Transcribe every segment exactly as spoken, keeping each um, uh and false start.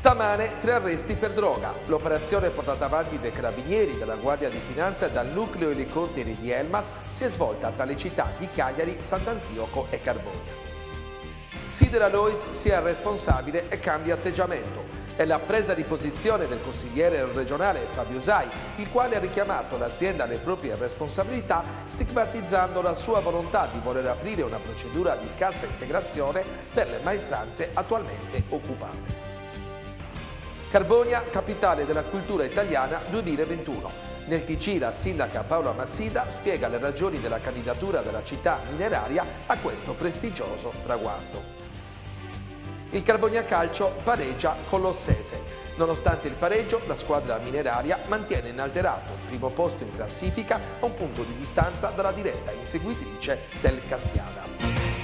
Stamane tre arresti per droga. L'operazione portata avanti dai carabinieri, dalla Guardia di Finanza e dal nucleo elicotteri di Elmas si è svolta tra le città di Cagliari, Sant'Antioco e Carbonia. Sider Alois sia responsabile e cambia atteggiamento. È la presa di posizione del consigliere regionale Fabio Usai, il quale ha richiamato l'azienda alle proprie responsabilità, stigmatizzando la sua volontà di voler aprire una procedura di cassa integrazione per le maestranze attualmente occupate. Carbonia, capitale della cultura italiana duemilaventuno. Nel T C la sindaca Paola Massida spiega le ragioni della candidatura della città mineraria a questo prestigioso traguardo. Il Carbonia Calcio pareggia con l'Ossese. Nonostante il pareggio, la squadra mineraria mantiene inalterato il primo posto in classifica a un punto di distanza dalla diretta inseguitrice del Castiadas.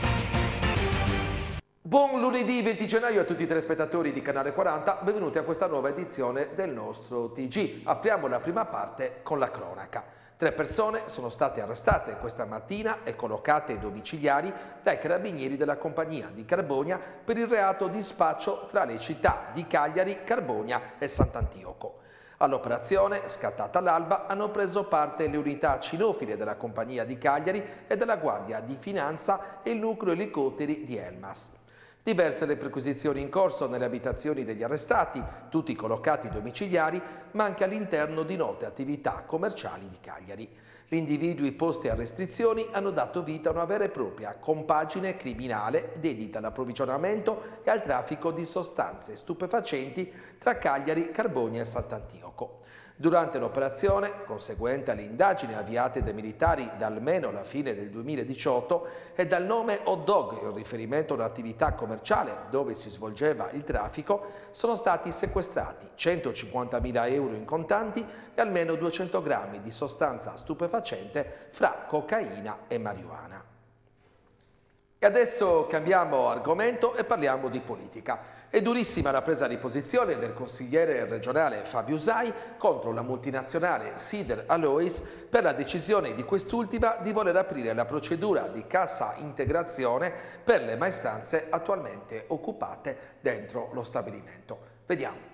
Buon lunedì venti gennaio a tutti i telespettatori di Canale quaranta, benvenuti a questa nuova edizione del nostro T G. Apriamo la prima parte con la cronaca. Tre persone sono state arrestate questa mattina e collocate ai domiciliari dai carabinieri della compagnia di Carbonia per il reato di spaccio tra le città di Cagliari, Carbonia e Sant'Antioco. All'operazione, scattata all'alba, hanno preso parte le unità cinofile della compagnia di Cagliari e della Guardia di Finanza e il nucleo elicotteri di Elmas. Diverse le perquisizioni in corso nelle abitazioni degli arrestati, tutti collocati domiciliari, ma anche all'interno di note attività commerciali di Cagliari. Gli individui posti a restrizioni hanno dato vita a una vera e propria compagine criminale dedita all'approvvigionamento e al traffico di sostanze stupefacenti tra Cagliari, Carbonia e Sant'Antioco. Durante l'operazione, conseguente alle indagini avviate dai militari da almeno la fine del duemiladiciotto e dal nome Hot Dog in riferimento a un'attività commerciale dove si svolgeva il traffico, sono stati sequestrati centocinquantamila euro in contanti e almeno duecento grammi di sostanza stupefacente fra cocaina e marijuana. E adesso cambiamo argomento e parliamo di politica. È durissima la presa di posizione del consigliere regionale Fabio Usai contro la multinazionale Sider Alois per la decisione di quest'ultima di voler aprire la procedura di cassa integrazione per le maestranze attualmente occupate dentro lo stabilimento. Vediamo.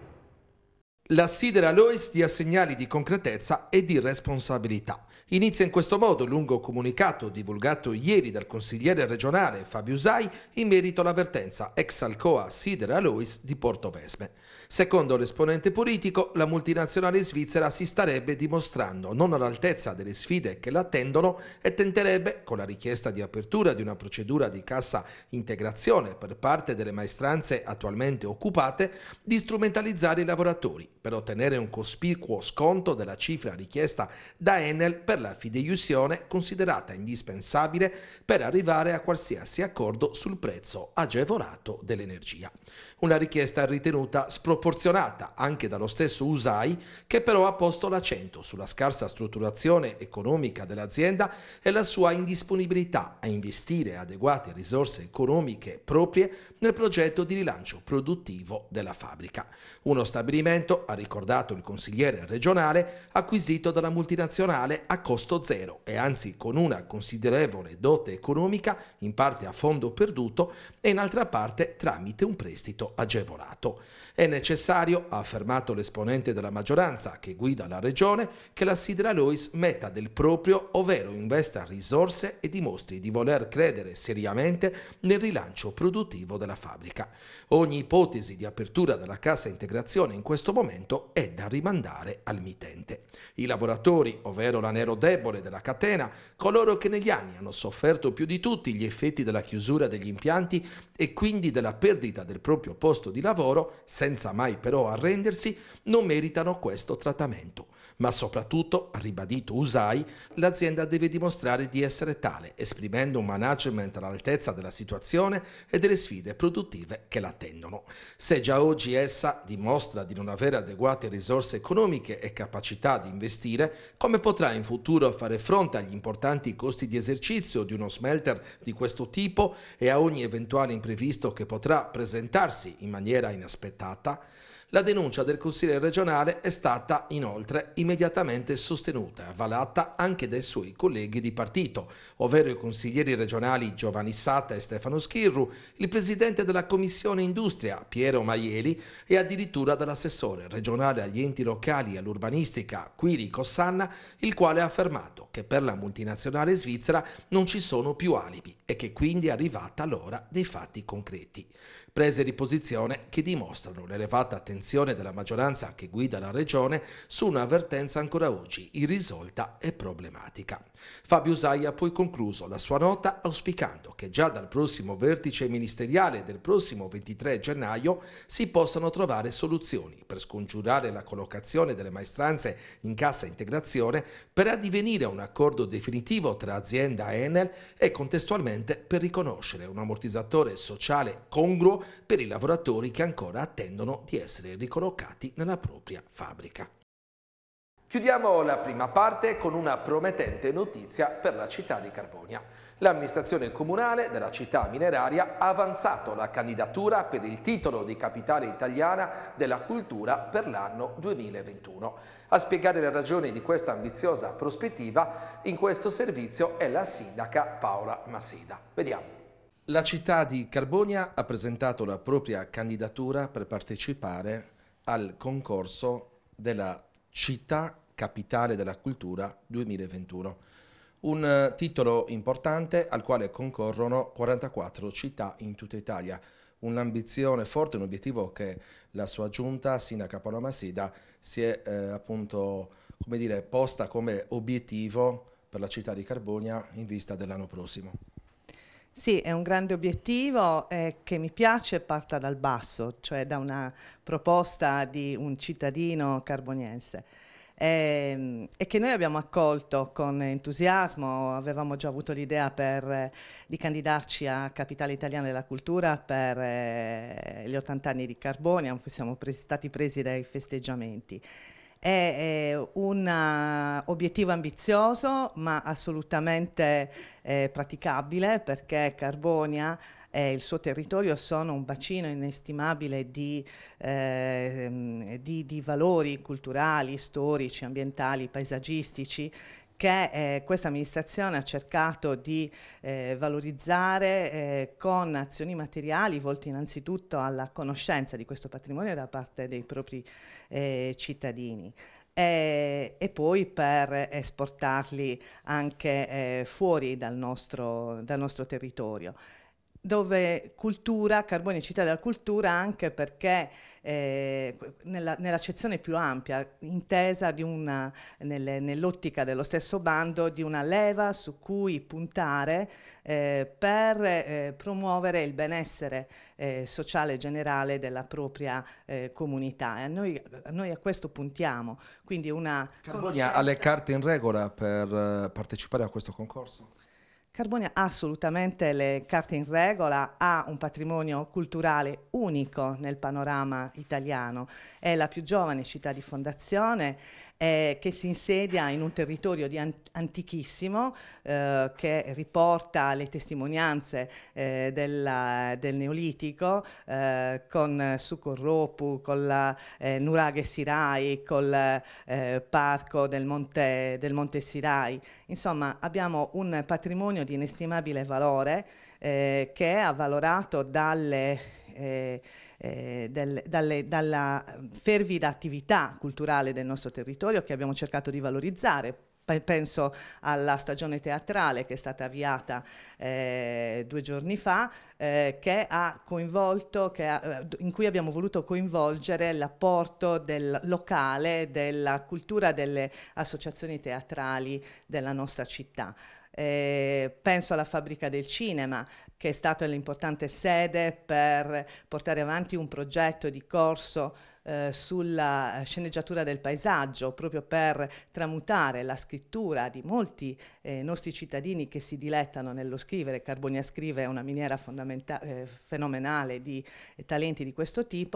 La Sider Alois dia segnali di concretezza e di responsabilità. Inizia in questo modo il lungo comunicato divulgato ieri dal consigliere regionale Fabio Usai in merito all'avvertenza ex Alcoa Sider Alois di Portovesme. Secondo l'esponente politico, la multinazionale svizzera si starebbe dimostrando non all'altezza delle sfide che l'attendono e tenterebbe, con la richiesta di apertura di una procedura di cassa integrazione per parte delle maestranze attualmente occupate, di strumentalizzare i lavoratori per ottenere un cospicuo sconto della cifra richiesta da Enel per la fideiussione considerata indispensabile per arrivare a qualsiasi accordo sul prezzo agevolato dell'energia. Una richiesta ritenuta sproporzionata anche dallo stesso Usai, che però ha posto l'accento sulla scarsa strutturazione economica dell'azienda e la sua indisponibilità a investire adeguate risorse economiche proprie nel progetto di rilancio produttivo della fabbrica. Uno stabilimento, ha ricordato il consigliere regionale, acquisito dalla multinazionale a costo zero e anzi con una considerevole dote economica, in parte a fondo perduto e in altra parte tramite un prestito agevolato. È necessario, ha affermato l'esponente della maggioranza che guida la regione, che la Sider Alois metta del proprio, ovvero investa risorse e dimostri di voler credere seriamente nel rilancio produttivo della fabbrica. Ogni ipotesi di apertura della cassa integrazione in questo momento è da rimandare al mittente. I lavoratori, ovvero l'anello debole della catena, coloro che negli anni hanno sofferto più di tutti gli effetti della chiusura degli impianti e quindi della perdita del proprio posto di lavoro, senza mai però arrendersi, non meritano questo trattamento. Ma soprattutto, ha ribadito Usai, l'azienda deve dimostrare di essere tale, esprimendo un management all'altezza della situazione e delle sfide produttive che l'attendono. Se già oggi essa dimostra di non avere adeguate risorse economiche e capacità di investire, come potrà in futuro fare fronte agli importanti costi di esercizio di uno smelter di questo tipo e a ogni eventuale imprevisto che potrà presentarsi in maniera inaspettata? La denuncia del Consiglio regionale è stata inoltre immediatamente sostenuta e avvalata anche dai suoi colleghi di partito, ovvero i consiglieri regionali Giovanni Satta e Stefano Schirru, il presidente della Commissione Industria Piero Maieli e addirittura dall'assessore regionale agli enti locali e all'urbanistica Quirico Sanna, il quale ha affermato che per la multinazionale svizzera non ci sono più alibi e che quindi è arrivata l'ora dei fatti concreti. Prese di posizione che dimostrano l'elevata attenzione della maggioranza che guida la regione su un'avvertenza ancora oggi irrisolta e problematica. Fabio Usai ha poi concluso la sua nota auspicando che già dal prossimo vertice ministeriale del prossimo ventitré gennaio si possano trovare soluzioni per scongiurare la collocazione delle maestranze in cassa integrazione per addivenire a un accordo definitivo tra azienda e Enel e contestualmente per riconoscere un ammortizzatore sociale congruo per i lavoratori che ancora attendono di essere ricollocati nella propria fabbrica. Chiudiamo la prima parte con una promettente notizia per la città di Carbonia. L'amministrazione comunale della città mineraria ha avanzato la candidatura per il titolo di capitale italiana della cultura per l'anno duemilaventuno. A spiegare le ragioni di questa ambiziosa prospettiva in questo servizio è la sindaca Paola Massida. Vediamo. La città di Carbonia ha presentato la propria candidatura per partecipare al concorso della città capitale della cultura duemilaventuno. Un titolo importante al quale concorrono quarantaquattro città in tutta Italia. Un'ambizione forte, un obiettivo che la sua giunta, sindaca Paola Massida, si è eh, appunto, come dire, posta come obiettivo per la città di Carbonia in vista dell'anno prossimo. Sì, è un grande obiettivo eh, che mi piace parta dal basso, cioè da una proposta di un cittadino carboniense e, e che noi abbiamo accolto con entusiasmo. Avevamo già avuto l'idea per di candidarci a Capitale Italiana della Cultura per eh, gli ottanta anni di Carbonia, in cui siamo presi, stati presi dai festeggiamenti. È eh, un uh, obiettivo ambizioso ma assolutamente eh, praticabile, perché Carbonia e il suo territorio sono un bacino inestimabile di, eh, di, di valori culturali, storici, ambientali, paesaggistici che eh, questa amministrazione ha cercato di eh, valorizzare eh, con azioni materiali volte innanzitutto alla conoscenza di questo patrimonio da parte dei propri eh, cittadini. E, e poi per esportarli anche eh, fuori dal nostro, dal nostro territorio. Dove cultura, Carbonia città della cultura, anche perché eh, nella, nell'accezione più ampia, intesa di una, nelle, nell'ottica dello stesso bando, di una leva su cui puntare eh, per eh, promuovere il benessere eh, sociale generale della propria eh, comunità. E a noi, a noi a questo puntiamo. Quindi una Carbonia ha le carte in regola per uh, partecipare a questo concorso? Carbonia ha assolutamente le carte in regola, ha un patrimonio culturale unico nel panorama italiano, è la più giovane città di fondazione eh, che si insedia in un territorio di an antichissimo eh, che riporta le testimonianze eh, della, del Neolitico eh, con Sukorropu, con la eh, Nuraghe Sirai, col eh, parco del Monte, del Monte Sirai. Insomma, abbiamo un patrimonio di inestimabile valore eh, che è avvalorato dalle Eh, eh, del, dalle, dalla fervida attività culturale del nostro territorio che abbiamo cercato di valorizzare. Penso alla stagione teatrale che è stata avviata eh, due giorni fa, eh, che ha coinvolto, che ha, in cui abbiamo voluto coinvolgere l'apporto del locale, della cultura delle associazioni teatrali della nostra città. Eh, penso alla Fabbrica del Cinema, che è stata l'importante sede per portare avanti un progetto di corso eh, sulla sceneggiatura del paesaggio, proprio per tramutare la scrittura di molti eh, nostri cittadini che si dilettano nello scrivere. Carbonia Scrive è una miniera eh, fenomenale di eh, talenti di questo tipo.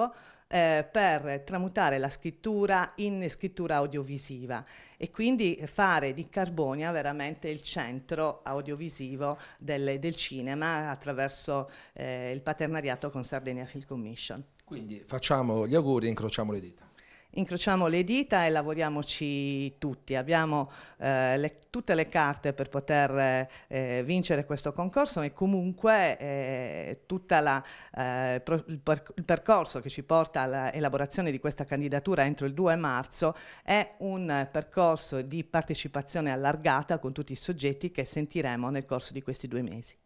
eh, per tramutare la scrittura in scrittura audiovisiva e quindi fare di Carbonia veramente il centro audiovisivo del, del cinema attraverso eh, il partenariato con Sardinia Film Commission. Quindi facciamo gli auguri e incrociamo le dita. Incrociamo le dita e lavoriamoci tutti. Abbiamo eh, le, tutte le carte per poter eh, vincere questo concorso e comunque eh, tutto eh, il, per, il percorso che ci porta all'elaborazione di questa candidatura entro il due marzo è un percorso di partecipazione allargata con tutti i soggetti che sentiremo nel corso di questi due mesi.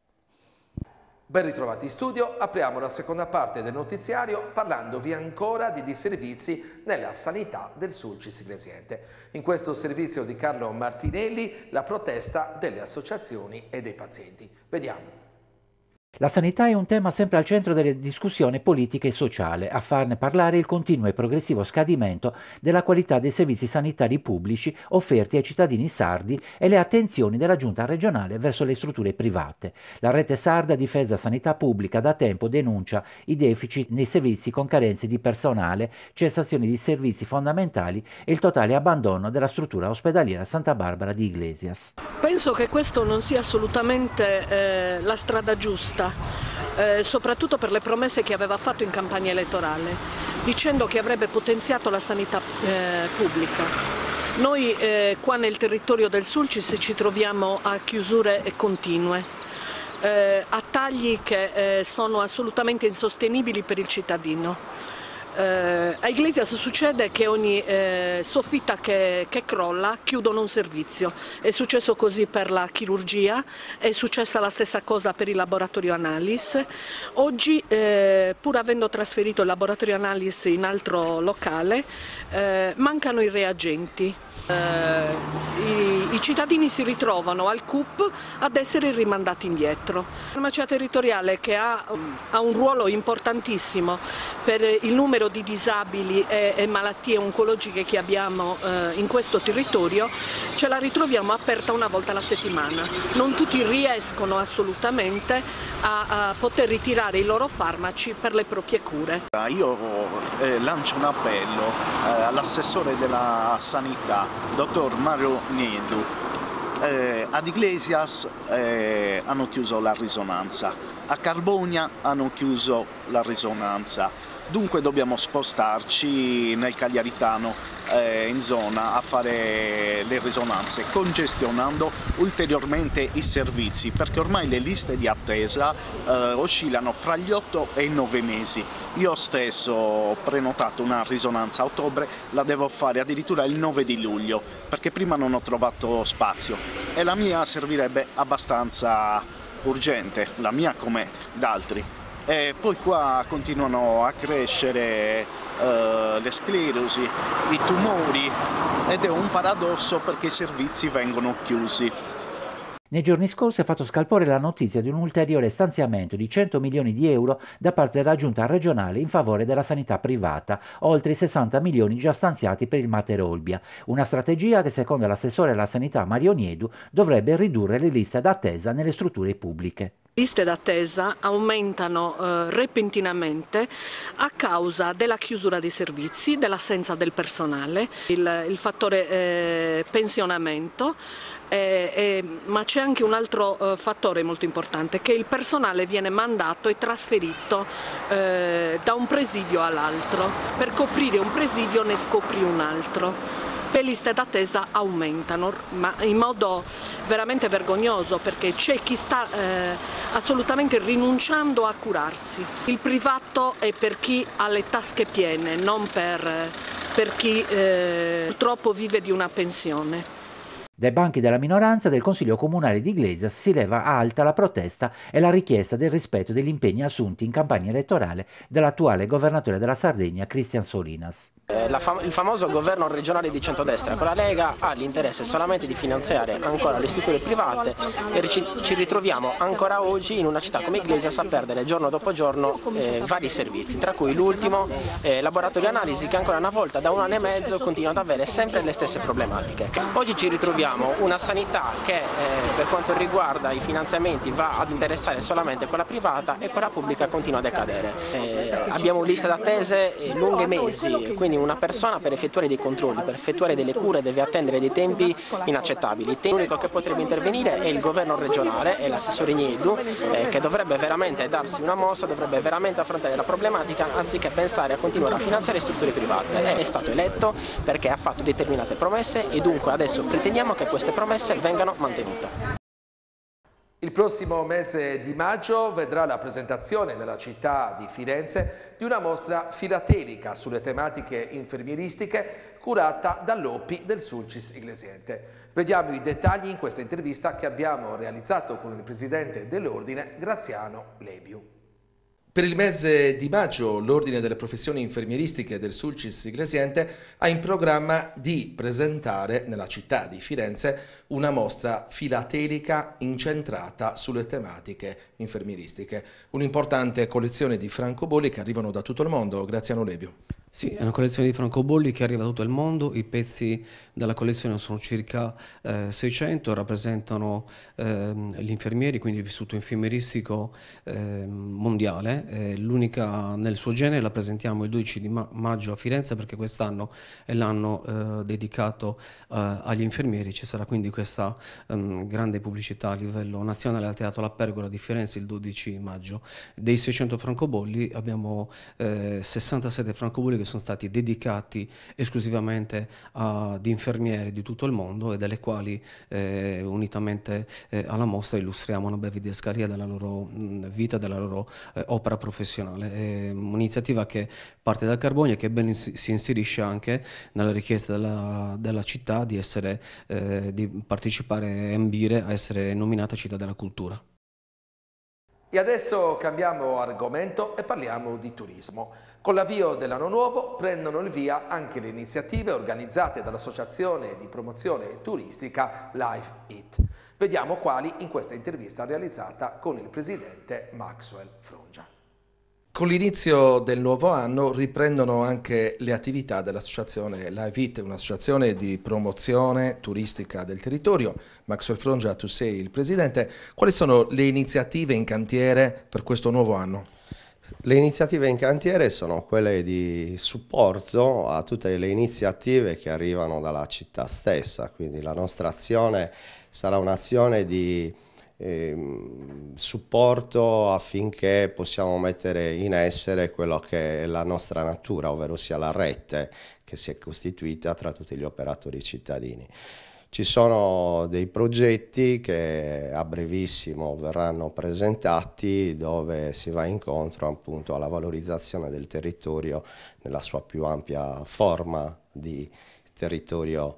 Ben ritrovati in studio, apriamo la seconda parte del notiziario parlandovi ancora di disservizi nella sanità del Sulcis Iglesiente. In questo servizio di Carlo Martinelli la protesta delle associazioni e dei pazienti. Vediamo. La sanità è un tema sempre al centro delle discussioni politiche e sociali, a farne parlare il continuo e progressivo scadimento della qualità dei servizi sanitari pubblici offerti ai cittadini sardi e le attenzioni della giunta regionale verso le strutture private. La rete sarda Difesa Sanità Pubblica da tempo denuncia i deficit nei servizi con carenze di personale, cessazioni di servizi fondamentali e il totale abbandono della struttura ospedaliera Santa Barbara di Iglesias. Penso che questo non sia assolutamente eh, la strada giusta. Eh, soprattutto per le promesse che aveva fatto in campagna elettorale, dicendo che avrebbe potenziato la sanità eh, pubblica. Noi eh, qua nel territorio del Sulcis ci troviamo a chiusure continue, eh, a tagli che eh, sono assolutamente insostenibili per il cittadino. Eh, a Iglesias succede che ogni eh, soffitta che, che crolla chiudono un servizio. È successo così per la chirurgia, è successa la stessa cosa per il laboratorio Analis. Oggi, eh, pur avendo trasferito il laboratorio Analis in altro locale, eh, mancano i reagenti. Eh, i, I cittadini si ritrovano al C U P ad essere rimandati indietro. La farmacia territoriale, che ha, ha un ruolo importantissimo per il numero di disabili e, e malattie oncologiche che abbiamo eh, in questo territorio, ce la ritroviamo aperta una volta alla settimana. Non tutti riescono assolutamente a, a poter ritirare i loro farmaci per le proprie cure. Io eh, lancio un appello eh, all'assessore della sanità, dottor Mario Niedu. Eh, ad Iglesias eh, hanno chiuso la risonanza, a Carbonia hanno chiuso la risonanza, dunque dobbiamo spostarci nel Cagliaritano eh, in zona a fare le risonanze, congestionando ulteriormente i servizi, perché ormai le liste di attesa eh, oscillano fra gli otto e i nove mesi. Io stesso ho prenotato una risonanza a ottobre, la devo fare addirittura il nove di luglio, perché prima non ho trovato spazio e la mia servirebbe abbastanza urgente, la mia come d'altri. E poi qua continuano a crescere uh, le sclerosi, i tumori ed è un paradosso perché i servizi vengono chiusi. Nei giorni scorsi ha fatto scalpore la notizia di un ulteriore stanziamento di cento milioni di euro da parte della giunta regionale in favore della sanità privata, oltre i sessanta milioni già stanziati per il Mater Olbia, una strategia che secondo l'assessore alla sanità Mario Niedu dovrebbe ridurre le liste d'attesa nelle strutture pubbliche. Le liste d'attesa aumentano eh, repentinamente a causa della chiusura dei servizi, dell'assenza del personale, il, il fattore eh, pensionamento. Eh, eh, ma c'è anche un altro eh, fattore molto importante, che il personale viene mandato e trasferito eh, da un presidio all'altro. Per coprire un presidio ne scopri un altro. Le liste d'attesa aumentano, ma in modo veramente vergognoso, perché c'è chi sta eh, assolutamente rinunciando a curarsi. Il privato è per chi ha le tasche piene, non per, per chi eh, purtroppo vive di una pensione. Dai banchi della minoranza del Consiglio Comunale di Iglesias si leva alta la protesta e la richiesta del rispetto degli impegni assunti in campagna elettorale dall'attuale governatore della Sardegna Cristian Solinas. La fam il famoso governo regionale di centrodestra con la Lega ha l'interesse solamente di finanziare ancora le strutture private e ci, ci ritroviamo ancora oggi in una città come Iglesias a perdere giorno dopo giorno eh, vari servizi, tra cui l'ultimo eh, laboratorio analisi che ancora una volta da un anno e mezzo continua ad avere sempre le stesse problematiche. Oggi ci ritroviamo una sanità che eh, per quanto riguarda i finanziamenti va ad interessare solamente quella privata e quella pubblica continua a decadere. Eh, abbiamo liste d'attese eh, lunghe mesi, quindi una persona per effettuare dei controlli, per effettuare delle cure deve attendere dei tempi inaccettabili. L'unico che potrebbe intervenire è il governo regionale e l'assessore Niedu eh, che dovrebbe veramente darsi una mossa, dovrebbe veramente affrontare la problematica anziché pensare a continuare a finanziare strutture private. È stato eletto perché ha fatto determinate promesse e dunque adesso pretendiamo che queste promesse vengano mantenute. Il prossimo mese di maggio vedrà la presentazione nella città di Firenze di una mostra filatelica sulle tematiche infermieristiche curata dall'O P I del Sulcis Iglesiente. Vediamo i dettagli in questa intervista che abbiamo realizzato con il presidente dell'ordine, Graziano Lebiu. Per il mese di maggio l'Ordine delle Professioni Infermieristiche del Sulcis Iglesiente ha in programma di presentare nella città di Firenze una mostra filatelica incentrata sulle tematiche infermieristiche. Un'importante collezione di francobolli che arrivano da tutto il mondo. Graziano Lebiu. Sì, è una collezione di francobolli che arriva da tutto il mondo. I pezzi della collezione sono circa eh, seicento, rappresentano eh, gli infermieri, quindi il vissuto infermieristico eh, mondiale. Eh, l'unica nel suo genere la presentiamo il dodici di ma maggio a Firenze perché quest'anno è l'anno eh, dedicato eh, agli infermieri. Ci sarà quindi questa um, grande pubblicità a livello nazionale al Teatro La Pergola di Firenze il dodici maggio. Dei seicento francobolli abbiamo eh, sessantasette francobolli che sono stati dedicati esclusivamente ad infermieri di tutto il mondo e delle quali eh, unitamente eh, alla mostra illustriamo una breve didascalia della loro mh, vita, della loro eh, opera professionale. È un'iniziativa che parte dal Carbone e che ben si inserisce anche nella richiesta della, della città di, essere, eh, di partecipare e ambire a essere nominata città della cultura. E adesso cambiamo argomento e parliamo di turismo. Con l'avvio dell'anno nuovo prendono il via anche le iniziative organizzate dall'associazione di promozione turistica Live It. Vediamo quali in questa intervista realizzata con il presidente Maxwell Frongia. Con l'inizio del nuovo anno riprendono anche le attività dell'associazione Live It, un'associazione di promozione turistica del territorio. Maxwell Frongia, tu sei il presidente. Quali sono le iniziative in cantiere per questo nuovo anno? Le iniziative in cantiere sono quelle di supporto a tutte le iniziative che arrivano dalla città stessa, quindi la nostra azione sarà un'azione di eh, supporto affinché possiamo mettere in essere quello che è la nostra natura, ovvero sia la rete che si è costituita tra tutti gli operatori cittadini. Ci sono dei progetti che a brevissimo verranno presentati dove si va incontro appunto alla valorizzazione del territorio nella sua più ampia forma di territorio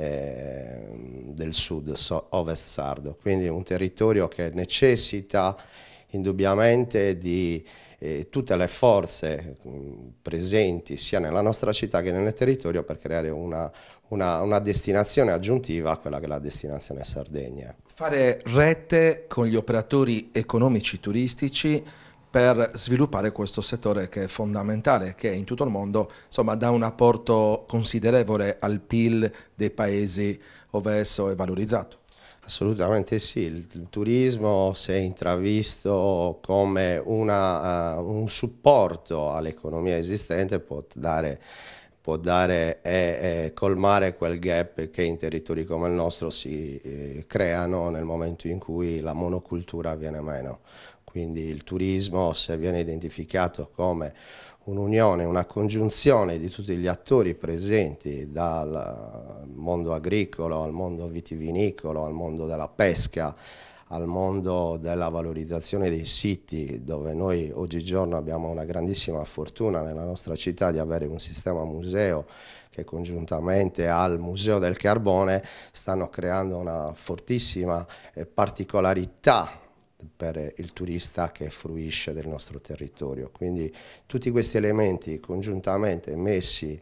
eh, del sud, so, ovest sardo, quindi un territorio che necessita indubbiamente di eh, tutte le forze mh, presenti sia nella nostra città che nel territorio per creare una, una, una destinazione aggiuntiva a quella che è la destinazione Sardegna. Fare rete con gli operatori economici turistici per sviluppare questo settore che è fondamentale, che in tutto il mondo insomma, dà un apporto considerevole al P I L dei paesi ove esso è valorizzato. Assolutamente sì, il, il turismo si è intravisto come una, uh, un supporto all'economia esistente, può dare, può dare e, e colmare quel gap che in territori come il nostro si eh, creano nel momento in cui la monocultura viene meno. Quindi il turismo, se viene identificato come un'unione, una congiunzione di tutti gli attori presenti, dal mondo agricolo al mondo vitivinicolo, al mondo della pesca, al mondo della valorizzazione dei siti, dove noi oggigiorno abbiamo una grandissima fortuna nella nostra città di avere un sistema museo che congiuntamente al Museo del Carbone stanno creando una fortissima particolarità per il turista che fruisce del nostro territorio. Quindi tutti questi elementi congiuntamente messi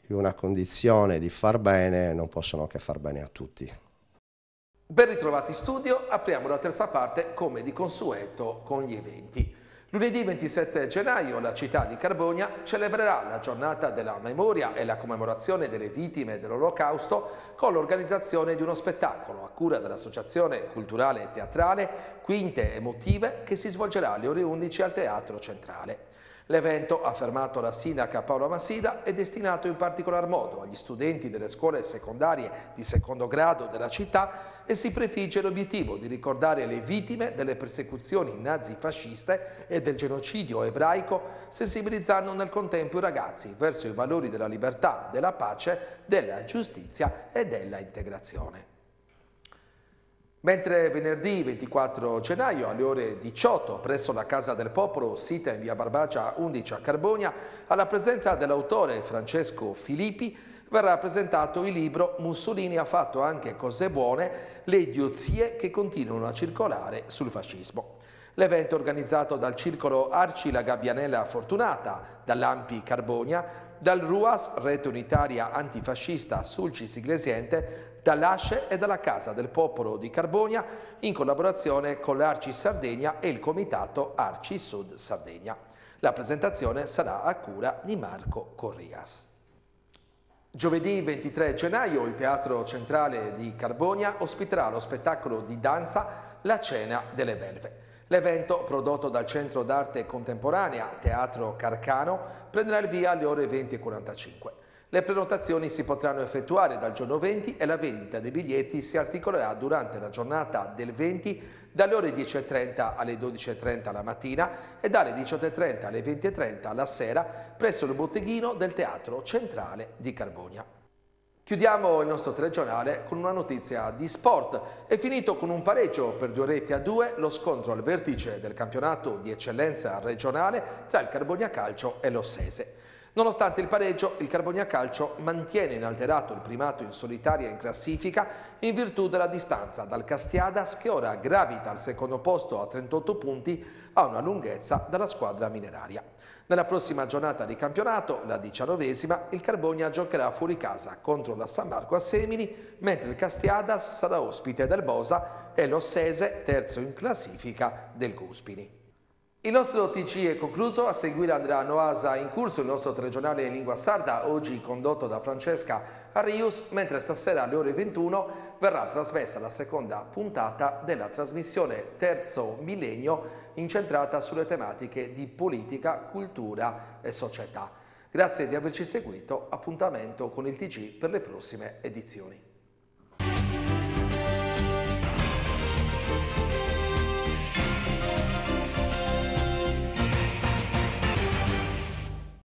in una condizione di far bene, non possono che far bene a tutti. Ben ritrovati in studio, apriamo la terza parte come di consueto con gli eventi. Lunedì ventisette gennaio la città di Carbonia celebrerà la giornata della memoria e la commemorazione delle vittime dell'Olocausto con l'organizzazione di uno spettacolo a cura dell'Associazione Culturale e Teatrale Quinte Emotive che si svolgerà alle ore undici al Teatro Centrale. L'evento, affermato la sindaca Paola Massida, è destinato in particolar modo agli studenti delle scuole secondarie di secondo grado della città e si prefigge l'obiettivo di ricordare le vittime delle persecuzioni nazifasciste e del genocidio ebraico, sensibilizzando nel contempo i ragazzi verso i valori della libertà, della pace, della giustizia e della integrazione. Mentre venerdì ventiquattro gennaio alle ore diciotto presso la Casa del Popolo, sita in via Barbagia undici a Carbonia, alla presenza dell'autore Francesco Filippi, verrà presentato il libro Mussolini ha fatto anche cose buone, le idiozie che continuano a circolare sul fascismo. L'evento organizzato dal Circolo Arci La Gabbianella Fortunata, dall'Ampi Carbonia, dal RUAS, Rete Unitaria Antifascista Sulcis Iglesiente, dall'Asce e dalla Casa del Popolo di Carbonia, in collaborazione con l'Arci Sardegna e il Comitato Arci Sud Sardegna. La presentazione sarà a cura di Marco Corrias. Giovedì ventitré gennaio il Teatro Centrale di Carbonia ospiterà lo spettacolo di danza La Cena delle Belve. L'evento, prodotto dal Centro d'Arte Contemporanea Teatro Carcano, prenderà il via alle ore venti e quarantacinque. Le prenotazioni si potranno effettuare dal giorno venti e la vendita dei biglietti si articolerà durante la giornata del venti dalle ore dieci e trenta alle dodici e trenta la mattina e dalle diciotto e trenta alle venti e trenta la sera presso il botteghino del Teatro Centrale di Carbonia. Chiudiamo il nostro telegiornale con una notizia di sport. È finito con un pareggio per due reti a due lo scontro al vertice del campionato di eccellenza regionale tra il Carbonia Calcio e l'Ossese. Nonostante il pareggio, il Carbonia Calcio mantiene inalterato il primato in solitaria in classifica in virtù della distanza dal Castiadas che ora gravita al secondo posto a trentotto punti a una lunghezza dalla squadra mineraria. Nella prossima giornata di campionato, la diciannovesima, il Carbonia giocherà fuori casa contro la San Marco a Semini, mentre il Castiadas sarà ospite del Bosa e l'Ossese terzo in classifica del Guspini. Il nostro T G è concluso, a seguire andrà Noasa in corso, il nostro telegiornale in lingua sarda, oggi condotto da Francesca Arrius, mentre stasera alle ore ventuno verrà trasmessa la seconda puntata della trasmissione Terzo Millennio, incentrata sulle tematiche di politica, cultura e società. Grazie di averci seguito, appuntamento con il T G per le prossime edizioni.